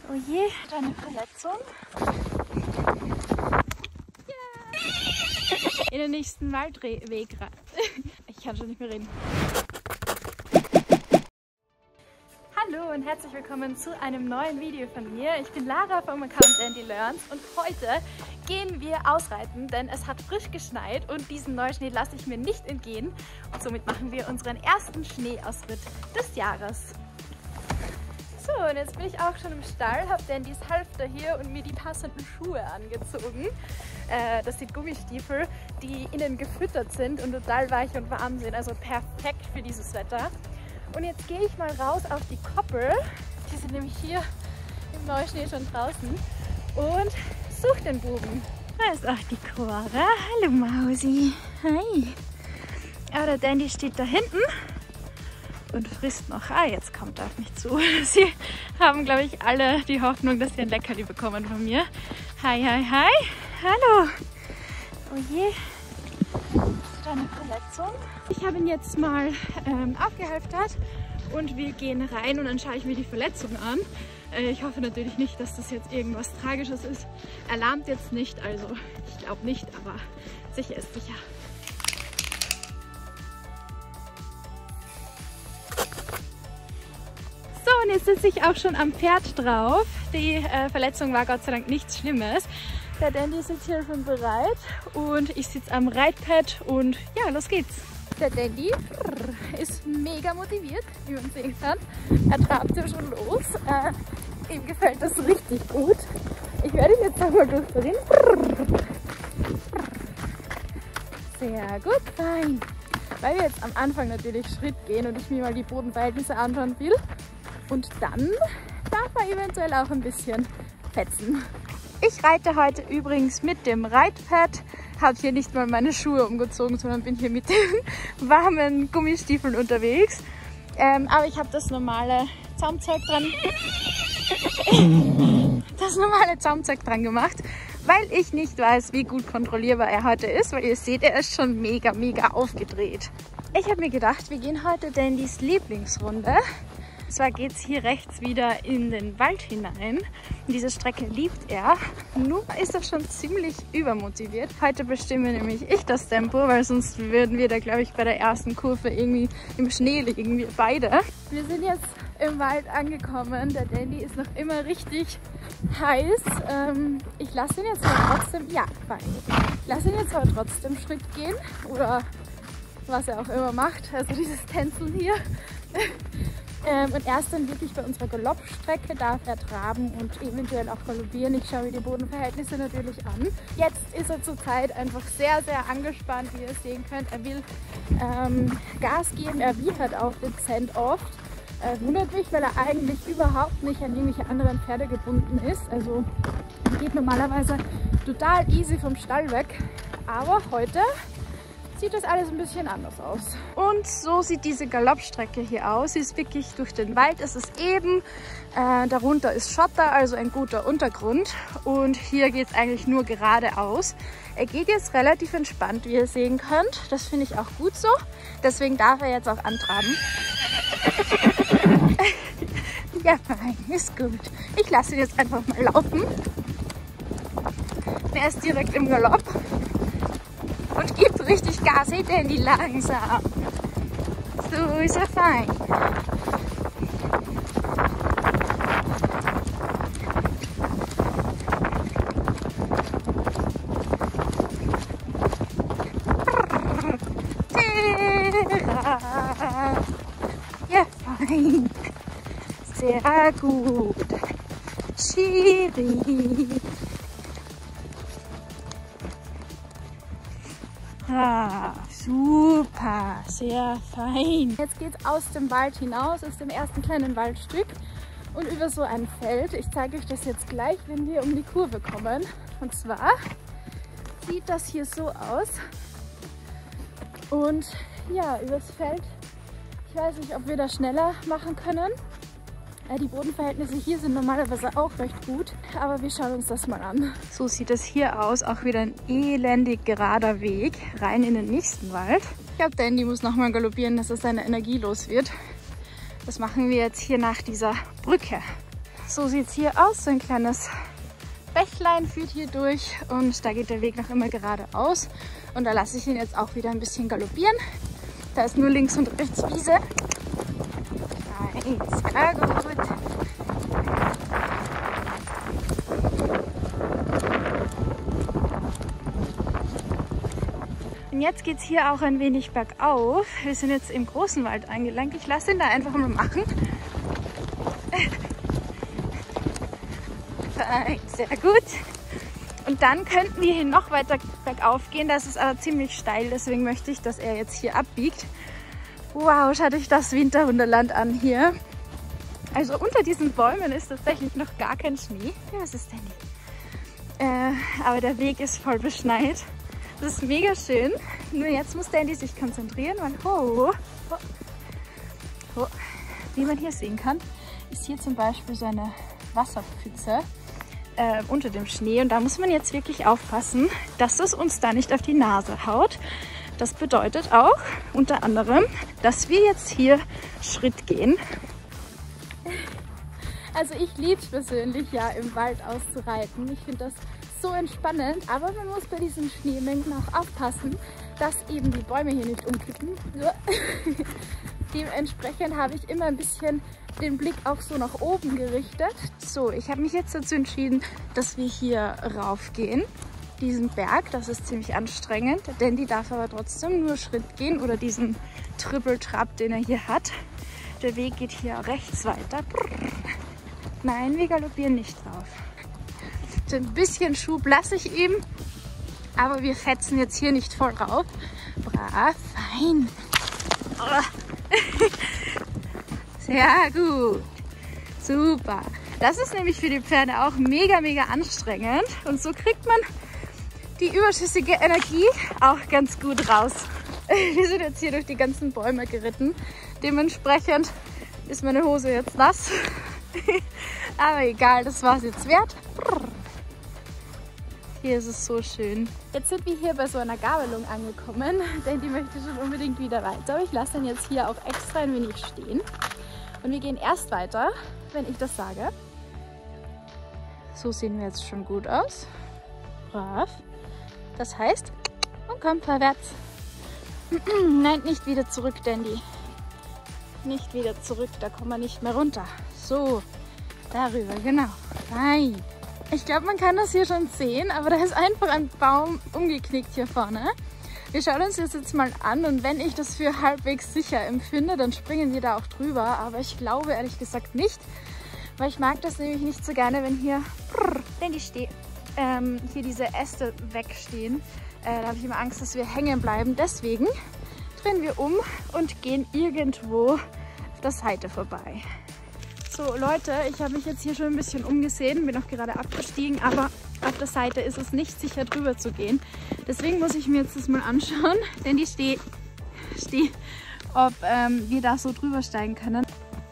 Oh je, deine Verletzung. In den nächsten Waldweg rein. Ich kann schon nicht mehr reden. Hallo und herzlich willkommen zu einem neuen Video von mir. Ich bin Lara vom Account Dandy Learns und heute gehen wir ausreiten, denn es hat frisch geschneit und diesen Neuschnee lasse ich mir nicht entgehen. Und somit machen wir unseren ersten Schneeausritt des Jahres. So, und jetzt bin ich auch schon im Stall, habe Dandys Halfter hier und mir die passenden Schuhe angezogen. Das sind Gummistiefel, die innen gefüttert sind und total weich und warm sind, also perfekt für dieses Wetter. Und jetzt gehe ich mal raus auf die Koppel, die sind nämlich hier im Neuschnee schon draußen, und suche den Buben. Da ist auch die Cora. Hallo Mausi. Hi. Aber der Dandy steht da hinten und frisst noch. Ah, jetzt kommt er auf mich zu. Sie haben, glaube ich, alle die Hoffnung, dass sie ein Leckerli bekommen von mir. Hi, hi, hi. Hallo. Oh je. Deine Verletzung. Ich habe ihn jetzt mal aufgehalftert und wir gehen rein und dann schaue ich mir die Verletzung an. Ich hoffe natürlich nicht, dass das jetzt irgendwas Tragisches ist. Er lahmt jetzt nicht, also ich glaube nicht, aber sicher ist sicher. So, und jetzt sitze ich auch schon am Pferd drauf. Die Verletzung war Gott sei Dank nichts Schlimmes. Der Dandy sitzt hier schon bereit und ich sitze am Reitpad und ja, los geht's. Der Dandy ist mega motiviert, wie man sehen kann. Er trabt ja schon los. Ihm gefällt das richtig gut. Ich werde ihn jetzt einmal durchdrehen. Sehr gut, fein. Weil wir jetzt am Anfang natürlich Schritt gehen und ich mir mal die Bodenverhältnisse anschauen will. Und dann darf er eventuell auch ein bisschen fetzen. Ich reite heute übrigens mit dem Reitpad, habe hier nicht mal meine Schuhe umgezogen, sondern bin hier mit den warmen Gummistiefeln unterwegs. Aber ich habe das normale Zaumzeug dran gemacht, weil ich nicht weiß, wie gut kontrollierbar er heute ist, weil ihr seht, er ist schon mega, mega aufgedreht. Ich habe mir gedacht, wir gehen heute Dandys Lieblingsrunde. Und zwar geht es hier rechts wieder in den Wald hinein. Und diese Strecke liebt er. Nur ist er schon ziemlich übermotiviert. Heute bestimme nämlich ich das Tempo, weil sonst würden wir da, glaube ich, bei der ersten Kurve irgendwie im Schnee liegen, wir beide. Wir sind jetzt im Wald angekommen. Der Dandy ist noch immer richtig heiß. Ich lasse ihn jetzt aber trotzdem, ja, fein. Ich lasse ihn jetzt aber trotzdem Schritt gehen oder was er auch immer macht. Also dieses Tänzeln hier. Und erst dann wirklich bei unserer Galoppstrecke darf er traben und eventuell auch galoppieren. Ich schaue mir die Bodenverhältnisse natürlich an. Jetzt ist er zurzeit einfach sehr, sehr angespannt, wie ihr sehen könnt. Er will Gas geben, er wiehert auch dezent oft. Wundert mich, weil er eigentlich überhaupt nicht an irgendwelche anderen Pferde gebunden ist. Also er geht normalerweise total easy vom Stall weg. Aber heute sieht das alles ein bisschen anders aus. Und so sieht diese Galoppstrecke hier aus. Sie ist wirklich durch den Wald, es ist eben. Darunter ist Schotter, also ein guter Untergrund. Und hier geht es eigentlich nur geradeaus. Er geht jetzt relativ entspannt, wie ihr sehen könnt. Das finde ich auch gut so. Deswegen darf er jetzt auch antraben. Ja, fein, ist gut. Ich lasse ihn jetzt einfach mal laufen. Er ist direkt im Galopp. Und gibt richtig Gas, hey Dandy, langsam. So ist er fein. Ja, fein. Sehr gut. Schiri. Ah, super, sehr fein. Jetzt geht es aus dem Wald hinaus, aus dem ersten kleinen Waldstück und über so ein Feld. Ich zeige euch das jetzt gleich, wenn wir um die Kurve kommen. Und zwar sieht das hier so aus. Und ja, übers Feld, ich weiß nicht, ob wir das schneller machen können. Die Bodenverhältnisse hier sind normalerweise auch recht gut, aber wir schauen uns das mal an. So sieht es hier aus, auch wieder ein elendig gerader Weg rein in den nächsten Wald. Ich glaube, Dandy muss nochmal galoppieren, dass er seine Energie los wird. Das machen wir jetzt hier nach dieser Brücke. So sieht es hier aus. So ein kleines Bächlein führt hier durch und da geht der Weg noch immer geradeaus. Und da lasse ich ihn jetzt auch wieder ein bisschen galoppieren. Da ist nur links und rechts Wiese. Sehr gut. Und jetzt geht es hier auch ein wenig bergauf. Wir sind jetzt im großen Wald angelangt. Ich lasse ihn da einfach mal machen. Sehr gut. Und dann könnten wir hier noch weiter bergauf gehen. Das ist aber ziemlich steil, deswegen möchte ich, dass er jetzt hier abbiegt. Wow, schaut euch das Winterwunderland an hier. Also unter diesen Bäumen ist tatsächlich noch gar kein Schnee. Ja, was ist denn? Aber der Weg ist voll beschneit. Das ist mega schön. Nur jetzt muss Dandy sich konzentrieren, weil wie man hier sehen kann, ist hier zum Beispiel so eine Wasserpfütze unter dem Schnee. Und da muss man jetzt wirklich aufpassen, dass es uns da nicht auf die Nase haut. Das bedeutet auch unter anderem, dass wir jetzt hier Schritt gehen. Also ich liebe es persönlich, ja, im Wald auszureiten. Ich finde das so entspannend, aber man muss bei diesen Schneemengen auch aufpassen, dass eben die Bäume hier nicht umkippen. Dementsprechend habe ich immer ein bisschen den Blick auch so nach oben gerichtet. So, ich habe mich jetzt dazu entschieden, dass wir hier raufgehen, diesen Berg. Das ist ziemlich anstrengend, denn die darf aber trotzdem nur Schritt gehen oder diesen Trippeltrapp, den er hier hat. Der Weg geht hier rechts weiter. Nein, wir galoppieren nicht drauf. So ein bisschen Schub lasse ich ihm, aber wir fetzen jetzt hier nicht voll rauf. Brav, fein. Sehr gut. Super. Das ist nämlich für die Pferde auch mega, mega anstrengend. Und so kriegt man die überschüssige Energie auch ganz gut raus. Wir sind jetzt hier durch die ganzen Bäume geritten. Dementsprechend ist meine Hose jetzt nass. Aber egal, das war es jetzt wert. Hier ist es so schön. Jetzt sind wir hier bei so einer Gabelung angekommen, denn die möchte schon unbedingt wieder weiter. Aber ich lasse ihn jetzt hier auch extra ein wenig stehen. Und wir gehen erst weiter, wenn ich das sage. So sehen wir jetzt schon gut aus. Brav. Das heißt, und komm vorwärts. Nein, nicht wieder zurück, Dandy. Nicht wieder zurück, da kommen wir nicht mehr runter. So, darüber, genau. Nein. Ich glaube, man kann das hier schon sehen, aber da ist einfach ein Baum umgeknickt hier vorne. Wir schauen uns das jetzt mal an und wenn ich das für halbwegs sicher empfinde, dann springen wir da auch drüber. Aber ich glaube ehrlich gesagt nicht, weil ich mag das nämlich nicht so gerne, wenn hier, hier diese Äste wegstehen. Da habe ich immer Angst, dass wir hängen bleiben. Deswegen drehen wir um und gehen irgendwo auf der Seite vorbei. So Leute, ich habe mich jetzt hier schon ein bisschen umgesehen, bin auch gerade abgestiegen, aber auf der Seite ist es nicht sicher drüber zu gehen. Deswegen muss ich mir jetzt das mal anschauen, denn die steht, ob wir da so drüber steigen können.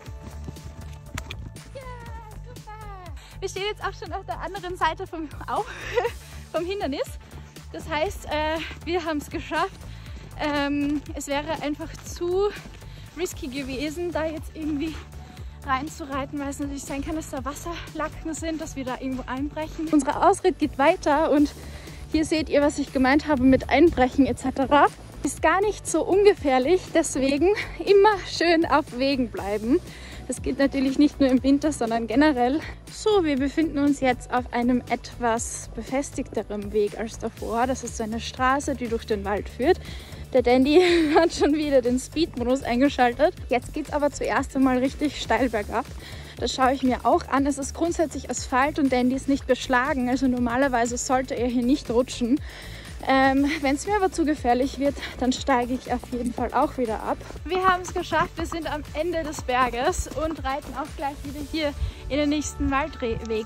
Ja, super! Wir stehen jetzt auch schon auf der anderen Seite vom Hindernis. Das heißt, wir haben es geschafft. Es wäre einfach zu risky gewesen, da jetzt irgendwie reinzureiten, weil es natürlich sein kann, dass da Wasserlacken sind, dass wir da irgendwo einbrechen. Unsere Ausritt geht weiter und hier seht ihr, was ich gemeint habe mit Einbrechen etc. Ist gar nicht so ungefährlich, deswegen immer schön auf Wegen bleiben. Das geht natürlich nicht nur im Winter, sondern generell. So, wir befinden uns jetzt auf einem etwas befestigteren Weg als davor. Das ist so eine Straße, die durch den Wald führt. Der Dandy hat schon wieder den Speed-Modus eingeschaltet. Jetzt geht es aber zuerst einmal richtig steil bergab. Das schaue ich mir auch an. Es ist grundsätzlich Asphalt und Dandy ist nicht beschlagen. Also normalerweise sollte er hier nicht rutschen. Wenn es mir aber zu gefährlich wird, dann steige ich auf jeden Fall auch wieder ab. Wir haben es geschafft. Wir sind am Ende des Berges und reiten auch gleich wieder hier in den nächsten Waldweg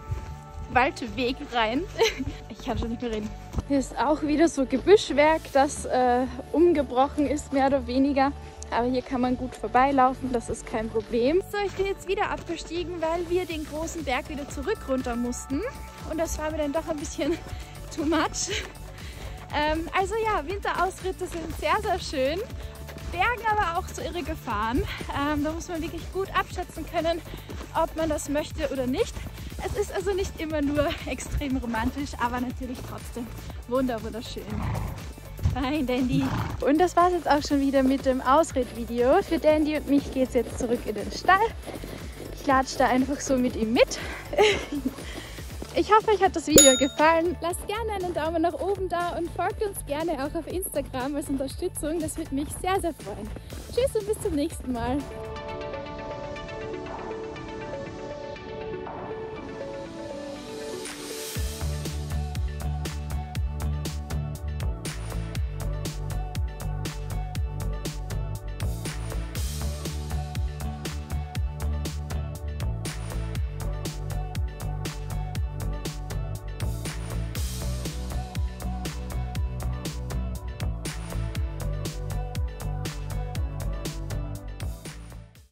rein. Ich kann schon nicht mehr reden. Hier ist auch wieder so Gebüschwerk, das umgebrochen ist, mehr oder weniger. Aber hier kann man gut vorbeilaufen, das ist kein Problem. So, ich bin jetzt wieder abgestiegen, weil wir den großen Berg wieder runter mussten. Und das war mir dann doch ein bisschen too much. Also ja, Winterausritte sind sehr, sehr schön. Bergen aber auch so irre Gefahren. Da muss man wirklich gut abschätzen können, ob man das möchte oder nicht. Es ist also nicht immer nur extrem romantisch, aber natürlich trotzdem wunderschön. Nein, Dandy. Und das war es jetzt auch schon wieder mit dem Ausredvideo. Für Dandy und mich geht es jetzt zurück in den Stall. Ich latsche da einfach so mit ihm mit. Ich hoffe, euch hat das Video gefallen. Lasst gerne einen Daumen nach oben da und folgt uns gerne auch auf Instagram als Unterstützung. Das würde mich sehr, sehr freuen. Tschüss und bis zum nächsten Mal.